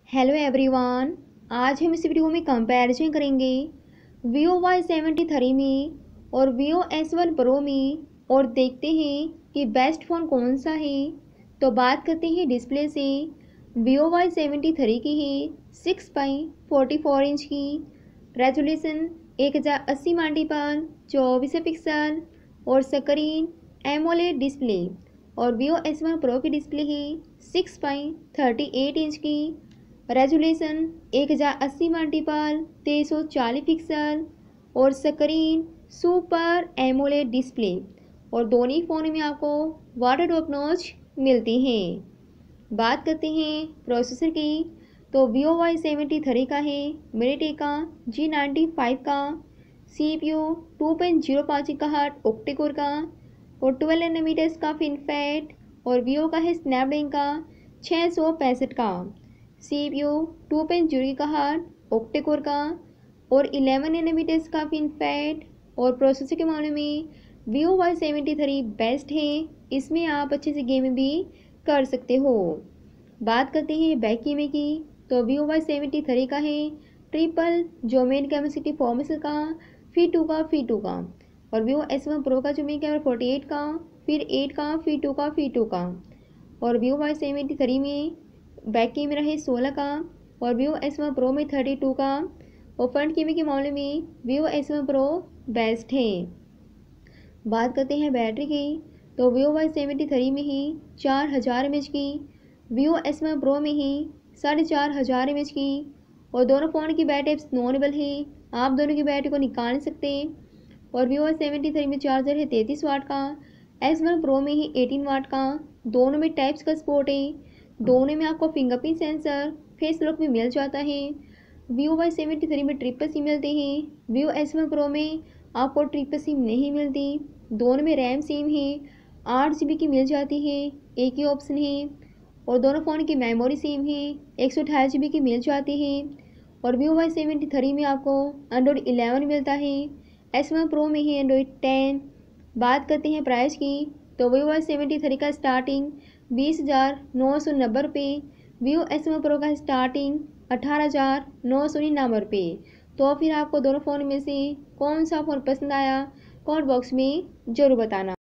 Hello everyone. आज हम इस वीडियो में कंपैरिजन करेंगे Vivo Y73 में और Vivo S1 Pro में और देखते हैं कि बेस्ट फ़ोन कौन सा है। तो बात करते हैं डिस्प्ले से। Vivo Y73 की है 6.44 इंच की, रेजोल्यूशन 1080 मल्टीपल 24 पिक्सल और स्क्रीन एमोलेड डिस्प्ले। और Vivo S1 Pro की डिस्प्ले है 6.38 इंच की, रेजोल्यूशन 1080 मल्टीपल 2340 पिक्सल और स्क्रीन सुपर एमोलेड डिस्प्ले। और दोनों फ़ोन में आपको वाटर ड्रॉप नॉच मिलती हैं। बात करते हैं प्रोसेसर की। तो Vivo Y73 का है MediaTek G95 का, CPU 2.05 GHz ऑक्टा कोर का और 12 नैनोमीटर का FinFET। और Vivo का है स्नैपड्रैगन का 665 का, CPU 2.0 GHz ऑक्टा कोर का और 11 नैनोमीटर का FinFET। और प्रोसेसर के मामले में Vivo Y73 बेस्ट है, इसमें आप अच्छे से गेम भी कर सकते हो। बात करते हैं बैक कैमरे की। तो Vivo Y73 का है ट्रिपल जो मेन कैमरा 64 का, फिर 2 का फिर 2 का। और Vivo S1 Pro का जो मेन कैमरा 48 का, फिर 8 का फिर 2 का फिर 2 का। और Vivo Y73 में बैक कैमरा है 16 का और Vivo S1 Pro में 32 का। और फ्रंट कैमरे के मामले में Vivo S1 Pro बेस्ट है। बात करते हैं बैटरी की। तो Vivo Y73 में ही 4000 mAh की, Vivo S1 Pro में ही 4500 mAh की। और दोनों फ़ोन की बैटरी नॉनेबल है, आप दोनों की बैटरी को निकाल सकते हैं। और Vivo Y73 में चार्जर है 33 वाट का, S1 Pro में ही 18 वाट का। दोनों में टाइप्स का सपोर्ट है, दोनों में आपको फिंगरप्रिंट सेंसर फेस लॉक में मिल जाता है। Vivo Y73 में ट्रिपल सिम मिलते हैं, Vivo S1 Pro में आपको ट्रिपल सिम नहीं मिलती। दोनों में रैम सेम है, 8 GB की मिल जाती है, एक ही ऑप्शन है। और दोनों फ़ोन की मेमोरी सेम है, 128 GB की मिल जाती है। और Vivo Y73 में आपको Android 11 मिलता है, S1 Pro में ही Android 10। बात करते हैं प्राइस की। तो Vivo Y73 का स्टार्टिंग 20,990 रुपये, Vivo S1 Pro का स्टार्टिंग 18,999 रुपये। तो फिर आपको दोनों फ़ोन में से कौन सा फ़ोन पसंद आया, कमेंट बॉक्स में ज़रूर बताना।